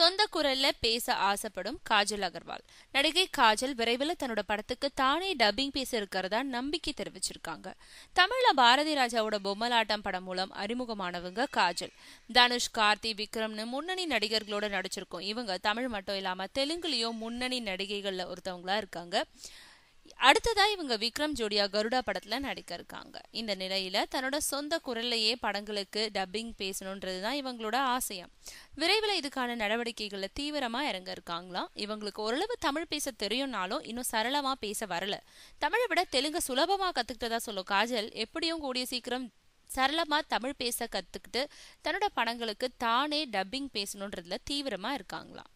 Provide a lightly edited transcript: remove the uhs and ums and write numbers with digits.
சொந்த குரல்ல பேச ஆசைப்படும் காஜல் அகர்வால். நடிகை காஜல் விரைவில் தன்னோட படத்துக்கு தானே டப்பிங் பேச இருக்கிறதா நம்பிக்கை தெரிவிச்சிருக்காங்க. தமிழ்ல பாரதி ராஜாவோட பொம்மலாட்டம் படம் மூலம் அறிமுகமானவங்க காஜல். தனுஷ், கார்த்தி, விக்ரம்னு முன்னணி நடிகர்களோட நடிச்சிருக்கோம். இவங்க தமிழ் மட்டும் இல்லாம தெலுங்குலயும் முன்னணி நடிகைகள்ல ஒருத்தவங்களா இருக்காங்க. அடுத்ததா இவங்க விக்ரம் ஜோடியா கருடா படத்துல நடிக்க இருக்காங்க. இந்த நிலையில தன்னோட சொந்த குரல்லையே படங்களுக்கு டப்பிங் பேசணும்ன்றதுதான் இவங்களோட ஆசையம். விரைவில் இதுக்கான நடவடிக்கைகள்ல தீவிரமா இறங்க இருக்காங்களாம். இவங்களுக்கு ஓரளவு தமிழ் பேச தெரியும்னாலும் இன்னும் சரளமா பேச வரல. தமிழை விட தெலுங்கு சுலபமா கத்துக்கிட்டதா சொல்லும் காஜல், எப்படியும் கூடிய சீக்கிரம் சரளமா தமிழ் பேச கத்துக்கிட்டு தன்னோட படங்களுக்கு தானே டப்பிங் பேசணும்ன்றதுல தீவிரமா இருக்காங்களாம்.